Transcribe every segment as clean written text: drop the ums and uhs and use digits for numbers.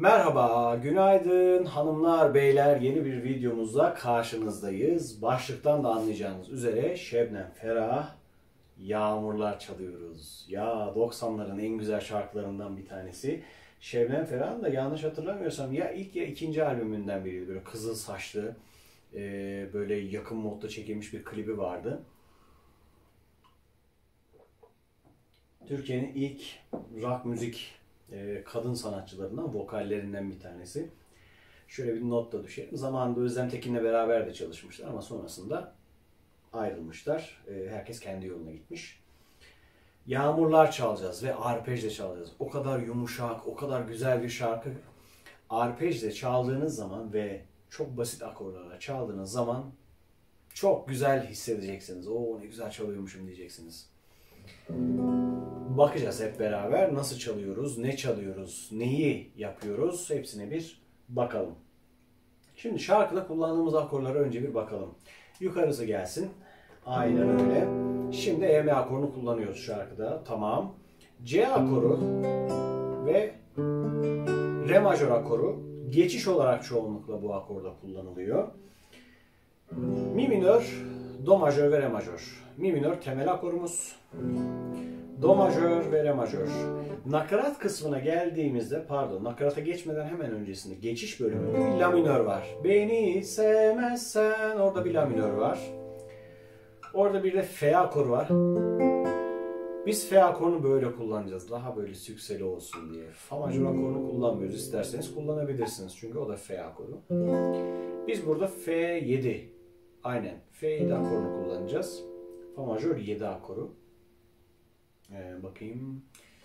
Merhaba, günaydın hanımlar, beyler. Yeni bir videomuzla karşınızdayız. Başlıktan da anlayacağınız üzere Şebnem Ferah, Yağmurlar çalıyoruz. Ya 90'ların en güzel şarkılarından bir tanesi. Şebnem Ferah'ın da yanlış hatırlamıyorsam ya ilk ya ikinci albümünden biriydi. Böyle kızıl saçlı, böyle yakın modda çekilmiş bir klibi vardı. Türkiye'nin ilk rock müzik kadın sanatçılarından, vokallerinden bir tanesi. Şöyle bir not da düşelim. Zamanında Özlem Tekin'le beraber de çalışmışlar ama sonrasında ayrılmışlar. Herkes kendi yoluna gitmiş. Yağmurlar çalacağız ve arpejle çalacağız. O kadar yumuşak, o kadar güzel bir şarkı. Arpejle çaldığınız zaman ve çok basit akorlarla çaldığınız zaman çok güzel hissedeceksiniz. Oo, ne güzel çalıyormuşum diyeceksiniz. Bakacağız hep beraber nasıl çalıyoruz, ne çalıyoruz, neyi yapıyoruz, hepsine bir bakalım. Şimdi şarkıda kullandığımız akorlara önce bir bakalım. Yukarısı gelsin. Aynen öyle. Şimdi E akorunu kullanıyoruz şarkıda. Tamam. C akoru ve Re majör akoru geçiş olarak çoğunlukla bu akorda kullanılıyor. Mi minör, Do majör ve Re majör. Mi minör temel akorumuz. Do majör ve Re majör. Nakarat kısmına geldiğimizde, pardon, nakarata geçmeden hemen öncesinde geçiş bölümünde bir La minör var. Beni sevmezsen, orada bir La minör var. Orada bir de F akoru var. Biz F akorunu böyle kullanacağız. Daha böyle sükseli olsun diye. Fa majör akorunu kullanmıyoruz. İsterseniz kullanabilirsiniz. Çünkü o da F akoru. Biz burada F7. Aynen. F7 akorunu kullanacağız. Fa majör 7 akoru. Bakayım.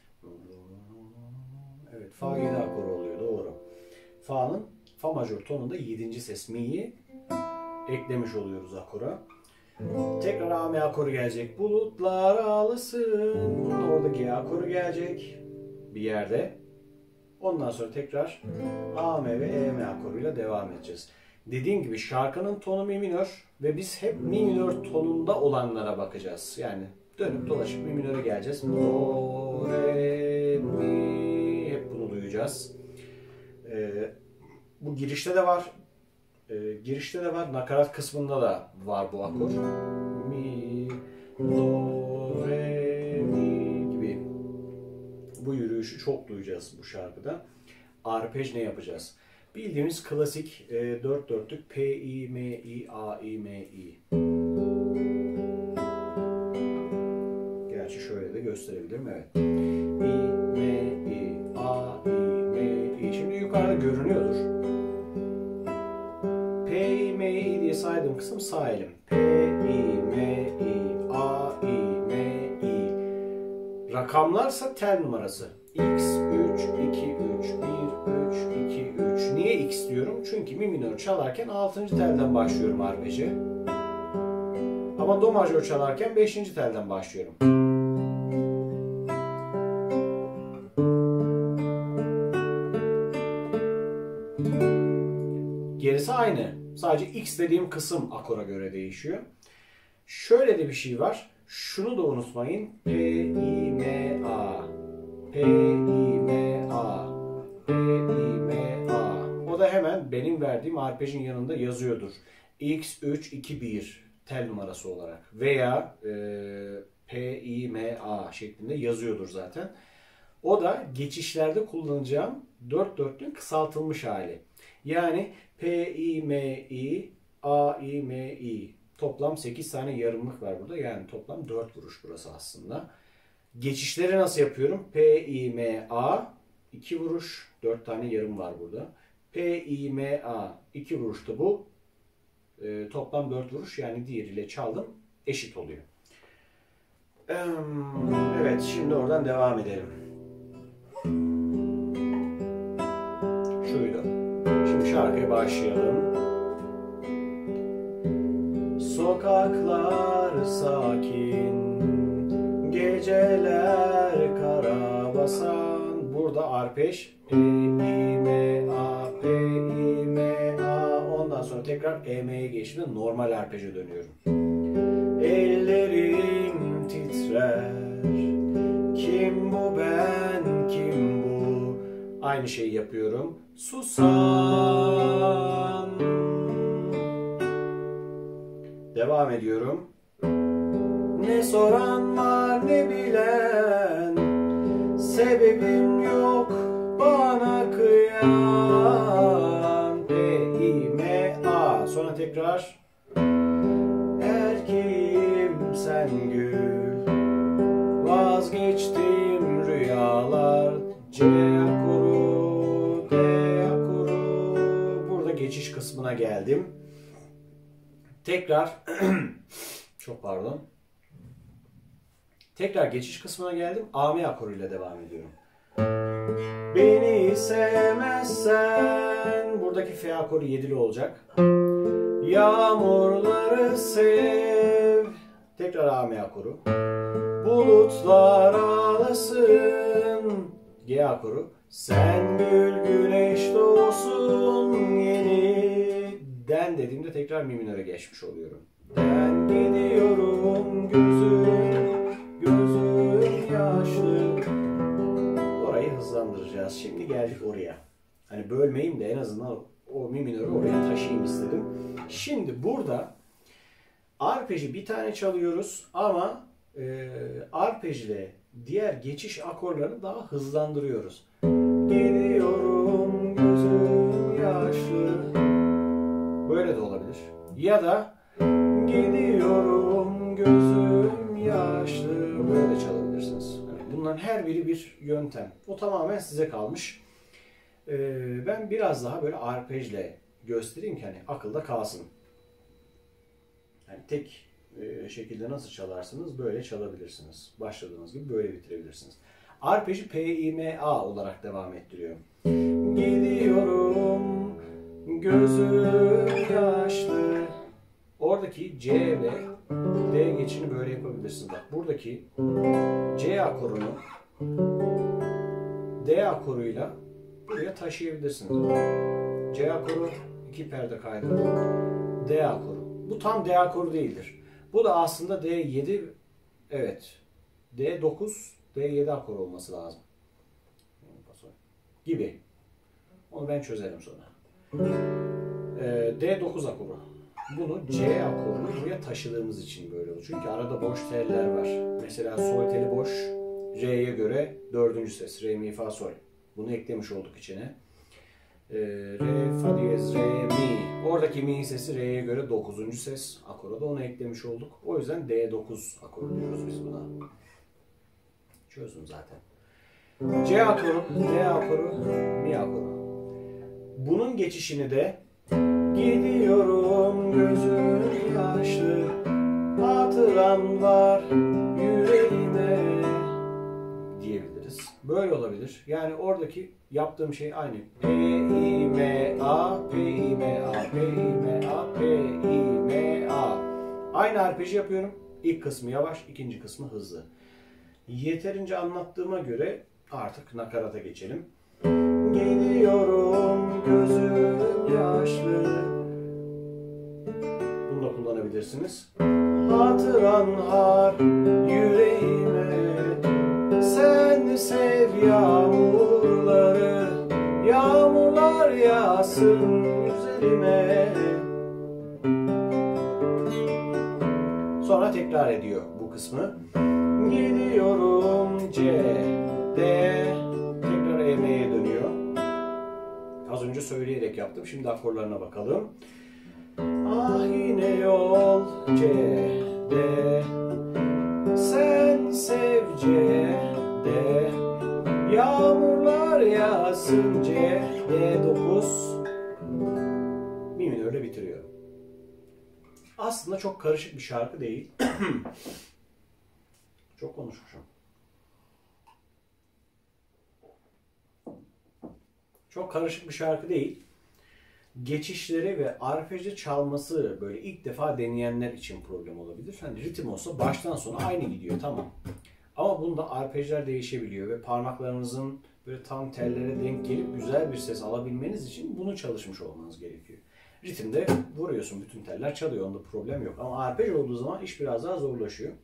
Evet, Fa 7 akoru oluyor. Doğru. Fa majör tonunda 7. ses Mi'yi eklemiş oluyoruz akora. Tekrar A M akoru gelecek. Bulutlar ağlasın. Orada G akoru gelecek. Bir yerde. Ondan sonra tekrar A M ve E M akoruyla devam edeceğiz. Dediğim gibi şarkının tonu Mi minör ve biz hep Mi minör tonunda olanlara bakacağız. Yani dönüp dolaşıp Mi minöre geleceğiz. Do, re, mi. Hep bunu duyacağız. Bu girişte de var. Nakarat kısmında da var bu akor. Mi, do, re, mi gibi. Bu yürüyüşü çok duyacağız bu şarkıda. Arpej ne yapacağız? Bildiğimiz klasik 4/4'lük P, I, M, I, A, I, M, I. Gerçi şöyle de gösterebilirim, evet. I, M, I, A, I, M, I. Şimdi yukarıda görünüyordur. P, I, M, I diye saydığım kısım sağ elim. P, I, M, I, A, I, M, I. Rakamlarsa tel numarası. X, 3, 2, 3, 1, 3, 2, 3. Niye X diyorum? Çünkü Mi minör çalarken 6. telden başlıyorum arpeje. Ama Do majör çalarken 5. telden başlıyorum. Gerisi aynı. Sadece X dediğim kısım akora göre değişiyor. Şöyle de bir şey var. Şunu da unutmayın. P, I, M, A. P, I, M, A. P, I, M, A. O da hemen benim verdiğim arpejin yanında yazıyordur. X, 3, 2, 1 tel numarası olarak. Veya P, I, M, A şeklinde yazıyordur zaten. O da geçişlerde kullanacağım 4/4'lüğün kısaltılmış hali. Yani P, I, M, I, A, I, M, I. Toplam 8 tane yarımlık var burada. Yani toplam 4 vuruş burası aslında. Geçişleri nasıl yapıyorum? P, I, M, A 2 vuruş. 4 tane yarım var burada. P, I, M, A 2 vuruşta bu. Toplam 4 vuruş. Yani diğeriyle çaldım. Eşit oluyor. Evet, şimdi oradan devam edelim. Şuydu. Şimdi şarkıya başlayalım. Sokaklar sakin, geceler karabasan. Burada arpej P, I, M, A, P, I, M, A. Ondan sonra tekrar E, M'ye geçtiğimde normal arpeje dönüyorum. Ellerim titrer, kim bu ben, kim bu? Aynı şeyi yapıyorum. susan. Devam ediyorum. Ne soran var ne bilen, sebebim yok bana kıyan. P-I-M-A. Sonra tekrar. Erkeğim sen gül, vazgeçtim rüyalar. C akuru, D akuru. Burada geçiş kısmına geldim. Tekrar çok pardon. Tekrar geçiş kısmına geldim. A-M akoruyla devam ediyorum. Beni sevmezsen, buradaki F akoru 7'li olacak. Yağmurları sev. Tekrar A-M akoru. Bulutlar ağlasın. G akoru. Sen gül güneş doğsun yeniden dediğimde tekrar mi minöre geçmiş oluyorum. Ben gidiyorum gözüm yaşlı. Orayı hızlandıracağız. Şimdi geldik oraya. Hani bölmeyeyim de en azından o mi minörü oraya taşıyayım istedim. Şimdi burada arpeji bir tane çalıyoruz ama arpej ile diğer geçiş akorlarını daha hızlandırıyoruz. Gidiyorum gözüm yaşlı. Böyle de olabilir. Ya da gidiyorum gözüm yaşlı. Böyle de çalabilirsiniz. Bunların her biri bir yöntem. O tamamen size kalmış. Ben biraz daha böyle arpejle göstereyim ki hani akılda kalsın. Yani tek şekilde nasıl çalarsınız böyle çalabilirsiniz. Başladığınız gibi böyle bitirebilirsiniz. Arpeji P-I-M-A olarak devam ettiriyorum. Gidiyorum gözüm yaşlı. Oradaki C ve D geçişini böyle yapabilirsiniz. Bak buradaki C akorunu D akoruyla buraya taşıyabilirsiniz. C akoru 2 perde kaydırdım. D akoru. Bu tam D akoru değildir. Bu da aslında D7, evet. D9, D7 akoru olması lazım. Gibi. Onu ben çözerim sonra. D9 akoru. Bunu C akorunu buraya taşıdığımız için böyle olur. Çünkü arada boş teller var. Mesela sol teli boş. Re'ye göre 4. ses. Re, mi, fa, sol. Bunu eklemiş olduk içine. Re, fa diyez, re, mi. Oradaki mi sesi Re'ye göre 9. ses. Akora da onu eklemiş olduk. O yüzden D9 akoru diyoruz biz buna. Çözdüm zaten. C akoru, D akoru, mi akoru. Bunun geçişini de gidiyorum gözüm yaşlı, hatıran var yüreğime diyebiliriz. Böyle olabilir. Yani oradaki yaptığım şey aynı. P-I-M-A, P-I-M-A, P-I-M-A, P-I-M-A. Aynı arpeji yapıyorum. İlk kısmı yavaş, ikinci kısmı hızlı. Yeterince anlattığıma göre artık nakarata geçelim. Gidiyorum gözüm yaşlı. Bunu da kullanabilirsiniz. Hatıran har yüreğime, sen sev yağmurları, yağmurlar yağsın üzerime. Sonra tekrar ediyor bu kısmı. Gidiyorum C, D, tekrar E'ye dönüyor. Az önce söyleyerek yaptım. Şimdi akorlarına bakalım. Ah yine yol C, D, sen sev C, D, yağmurlar yağsın C, D9, mi minörle bitiriyorum. Aslında çok karışık bir şarkı değil. Çok konuşmuşum. Çok karışık bir şarkı değil. Geçişleri ve arpejde çalması böyle ilk defa deneyenler için problem olabilir. Hani ritim olsa baştan sona aynı gidiyor, tamam. Ama bunda arpejler değişebiliyor ve parmaklarınızın böyle tam tellere denk gelip güzel bir ses alabilmeniz için bunu çalışmış olmanız gerekiyor. Ritimde vuruyorsun, bütün teller çalıyor, onda problem yok. Ama arpej olduğu zaman iş biraz daha zorlaşıyor.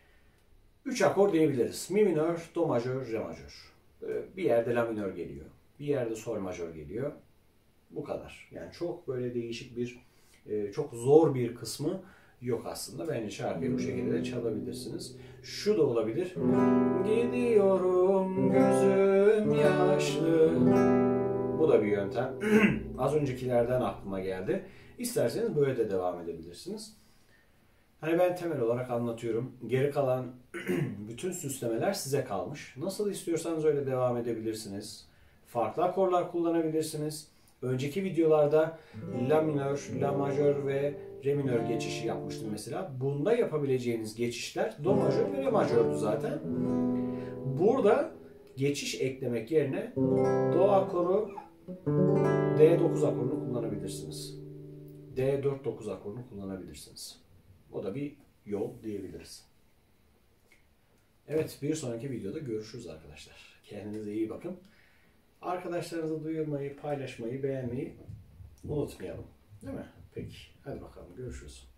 3 akor diyebiliriz. Mi minör, do majör, re majör. Bir yerde la minör geliyor. Bir yerde sol majör geliyor. Bu kadar. Yani çok böyle değişik bir, çok zor bir kısmı yok aslında. Bence şarkıyı bu şekilde de çalabilirsiniz. Şu da olabilir. Gidiyorum gözüm yaşlı. Bu da bir yöntem. Az öncekilerden aklıma geldi. İsterseniz böyle de devam edebilirsiniz. Hani ben temel olarak anlatıyorum. Geri kalan bütün süslemeler size kalmış. Nasıl istiyorsanız öyle devam edebilirsiniz. Farklı akorlar kullanabilirsiniz. Önceki videolarda La minör, La majör ve Re minör geçişi yapmıştım mesela. Bunda yapabileceğiniz geçişler Do majör ve Re majördü zaten. Burada geçiş eklemek yerine Do akoru, D9 akorunu kullanabilirsiniz. D4-9 akorunu kullanabilirsiniz. O da bir yol diyebiliriz. Evet, bir sonraki videoda görüşürüz arkadaşlar. Kendinize iyi bakın. Arkadaşlarınızı duyurmayı, paylaşmayı, beğenmeyi unutmayalım. Değil mi? Peki, hadi bakalım görüşürüz.